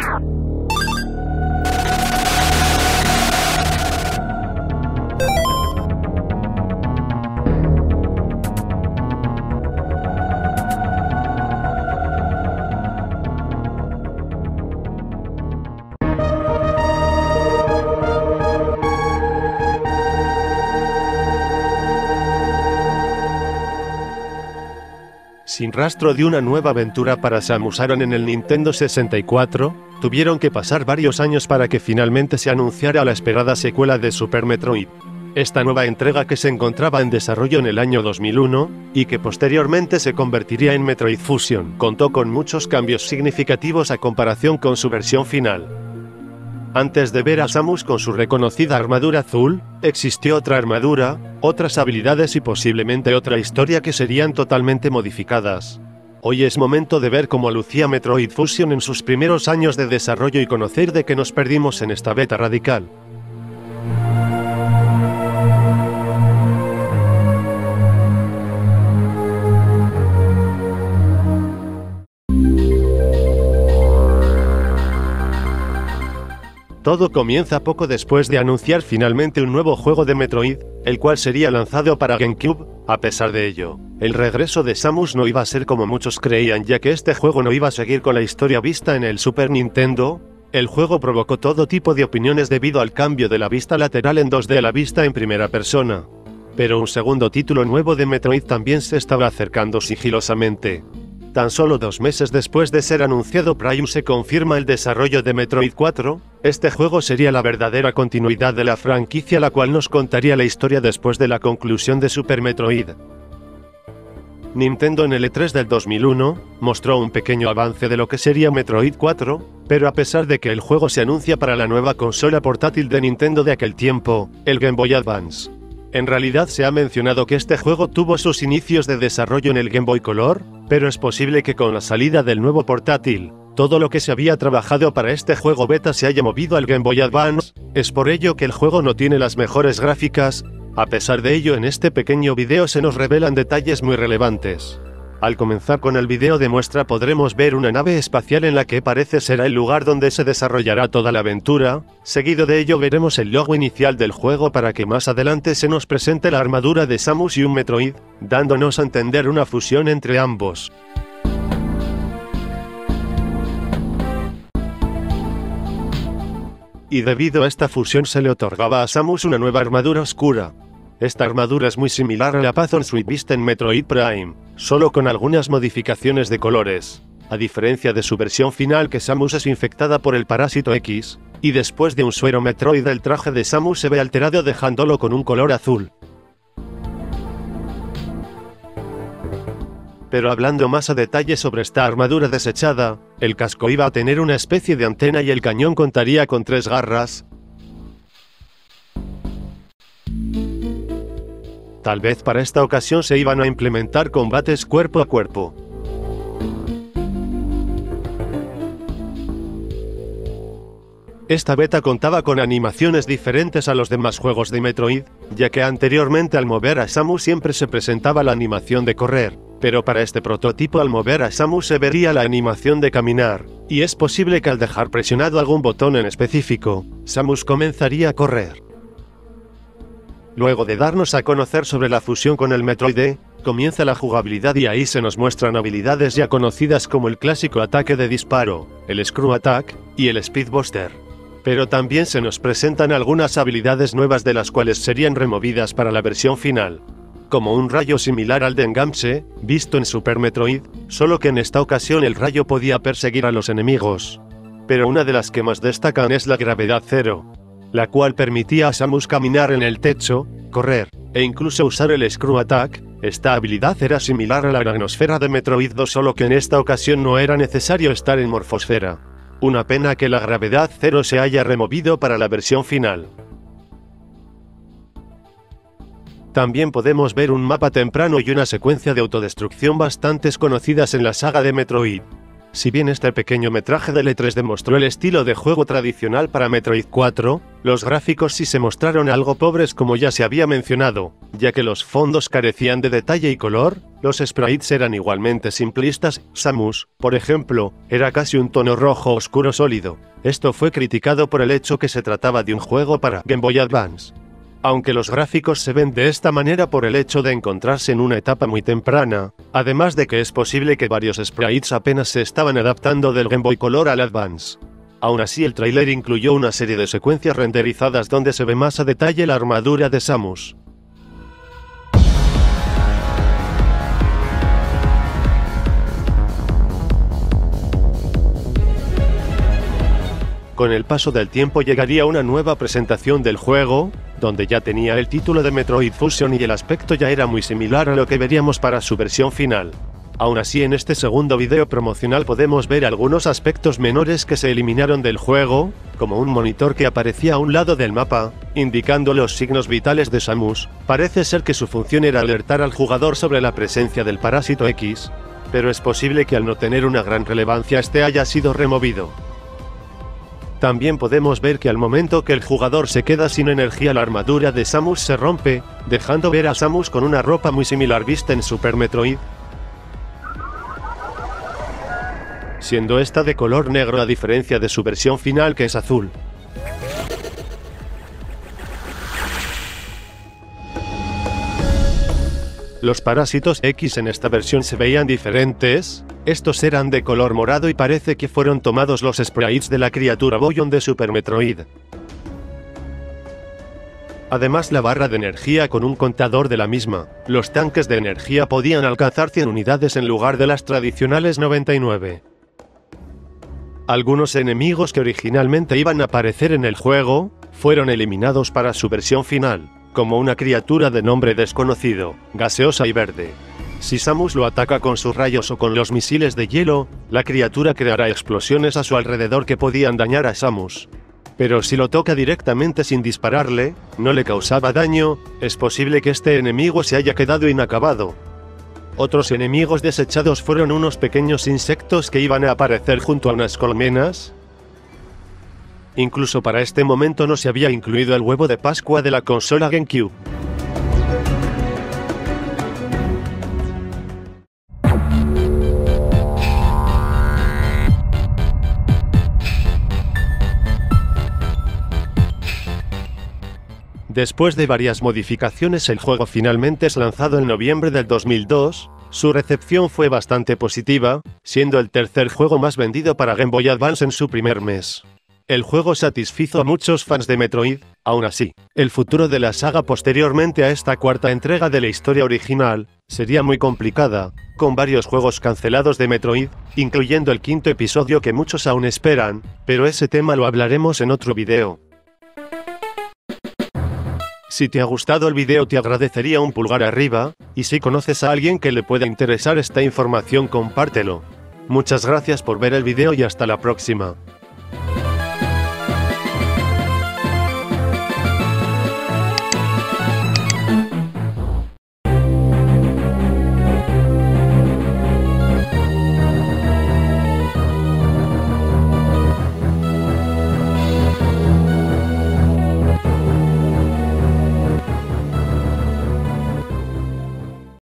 Sin rastro de una nueva aventura para Samus Aran en el Nintendo 64, tuvieron que pasar varios años para que finalmente se anunciara la esperada secuela de Super Metroid. Esta nueva entrega, que se encontraba en desarrollo en el año 2001, y que posteriormente se convertiría en Metroid Fusion, contó con muchos cambios significativos a comparación con su versión final. Antes de ver a Samus con su reconocida armadura azul, existió otra armadura, otras habilidades y posiblemente otra historia que serían totalmente modificadas. Hoy es momento de ver cómo lucía Metroid Fusion en sus primeros años de desarrollo y conocer de qué nos perdimos en esta beta radical. Todo comienza poco después de anunciar finalmente un nuevo juego de Metroid, el cual sería lanzado para GameCube. A pesar de ello, el regreso de Samus no iba a ser como muchos creían, ya que este juego no iba a seguir con la historia vista en el Super Nintendo. El juego provocó todo tipo de opiniones debido al cambio de la vista lateral en 2D a la vista en primera persona. Pero un segundo título nuevo de Metroid también se estaba acercando sigilosamente. Tan solo 2 meses después de ser anunciado Prime, se confirma el desarrollo de Metroid 4, este juego sería la verdadera continuidad de la franquicia, la cual nos contaría la historia después de la conclusión de Super Metroid. Nintendo en el E3 del 2001, mostró un pequeño avance de lo que sería Metroid 4, pero a pesar de que el juego se anuncia para la nueva consola portátil de Nintendo de aquel tiempo, el Game Boy Advance. En realidad se ha mencionado que este juego tuvo sus inicios de desarrollo en el Game Boy Color, pero es posible que con la salida del nuevo portátil, todo lo que se había trabajado para este juego beta se haya movido al Game Boy Advance. Es por ello que el juego no tiene las mejores gráficas. A pesar de ello, en este pequeño video se nos revelan detalles muy relevantes. Al comenzar con el video de muestra podremos ver una nave espacial en la que parece será el lugar donde se desarrollará toda la aventura. Seguido de ello veremos el logo inicial del juego para que más adelante se nos presente la armadura de Samus y un Metroid, dándonos a entender una fusión entre ambos. Y debido a esta fusión se le otorgaba a Samus una nueva armadura oscura. Esta armadura es muy similar a la Pathon Suite vista en Metroid Prime, solo con algunas modificaciones de colores. A diferencia de su versión final, que Samus es infectada por el parásito X, y después de un suero Metroid el traje de Samus se ve alterado dejándolo con un color azul. Pero hablando más a detalle sobre esta armadura desechada, el casco iba a tener una especie de antena y el cañón contaría con 3 garras. Tal vez para esta ocasión se iban a implementar combates cuerpo a cuerpo. Esta beta contaba con animaciones diferentes a los demás juegos de Metroid, ya que anteriormente al mover a Samus siempre se presentaba la animación de correr, pero para este prototipo al mover a Samus se vería la animación de caminar, y es posible que al dejar presionado algún botón en específico, Samus comenzaría a correr. Luego de darnos a conocer sobre la fusión con el Metroid, comienza la jugabilidad y ahí se nos muestran habilidades ya conocidas como el clásico ataque de disparo, el Screw Attack, y el Speed Buster. Pero también se nos presentan algunas habilidades nuevas de las cuales serían removidas para la versión final. Como un rayo similar al de Enganche, visto en Super Metroid, solo que en esta ocasión el rayo podía perseguir a los enemigos. Pero una de las que más destacan es la gravedad cero, la cual permitía a Samus caminar en el techo, correr, e incluso usar el Screw Attack. Esta habilidad era similar a la Granosfera de Metroid 2, solo que en esta ocasión no era necesario estar en Morfosfera. Una pena que la gravedad cero se haya removido para la versión final. También podemos ver un mapa temprano y una secuencia de autodestrucción bastante conocidas en la saga de Metroid. Si bien este pequeño metraje del E3 demostró el estilo de juego tradicional para Metroid 4, los gráficos sí se mostraron algo pobres como ya se había mencionado, ya que los fondos carecían de detalle y color, los sprites eran igualmente simplistas, Samus, por ejemplo, era casi un tono rojo oscuro sólido. Esto fue criticado por el hecho que se trataba de un juego para Game Boy Advance. Aunque los gráficos se ven de esta manera por el hecho de encontrarse en una etapa muy temprana, además de que es posible que varios sprites apenas se estaban adaptando del Game Boy Color al Advance. Aún así, el tráiler incluyó una serie de secuencias renderizadas donde se ve más a detalle la armadura de Samus. Con el paso del tiempo llegaría una nueva presentación del juego, donde ya tenía el título de Metroid Fusion y el aspecto ya era muy similar a lo que veríamos para su versión final. Aún así, en este segundo video promocional podemos ver algunos aspectos menores que se eliminaron del juego, como un monitor que aparecía a un lado del mapa, indicando los signos vitales de Samus. Parece ser que su función era alertar al jugador sobre la presencia del parásito X, pero es posible que al no tener una gran relevancia este haya sido removido. También podemos ver que al momento que el jugador se queda sin energía la armadura de Samus se rompe, dejando ver a Samus con una ropa muy similar vista en Super Metroid, siendo esta de color negro a diferencia de su versión final que es azul. Los parásitos X en esta versión se veían diferentes, estos eran de color morado y parece que fueron tomados los sprites de la criatura Boyon de Super Metroid. Además la barra de energía con un contador de la misma, los tanques de energía podían alcanzar 100 unidades en lugar de las tradicionales 99. Algunos enemigos que originalmente iban a aparecer en el juego, fueron eliminados para su versión final, como una criatura de nombre desconocido, gaseosa y verde. Si Samus lo ataca con sus rayos o con los misiles de hielo, la criatura creará explosiones a su alrededor que podían dañar a Samus. Pero si lo toca directamente sin dispararle, no le causaba daño, es posible que este enemigo se haya quedado inacabado. Otros enemigos desechados fueron unos pequeños insectos que iban a aparecer junto a unas colmenas. Incluso para este momento no se había incluido el huevo de Pascua de la consola GameCube. Después de varias modificaciones el juego finalmente es lanzado en noviembre del 2002, su recepción fue bastante positiva, siendo el tercer juego más vendido para Game Boy Advance en su primer mes. El juego satisfizo a muchos fans de Metroid, aún así, el futuro de la saga posteriormente a esta cuarta entrega de la historia original, sería muy complicada, con varios juegos cancelados de Metroid, incluyendo el quinto episodio que muchos aún esperan, pero ese tema lo hablaremos en otro video. Si te ha gustado el video te agradecería un pulgar arriba, y si conoces a alguien que le pueda interesar esta información compártelo. Muchas gracias por ver el video y hasta la próxima.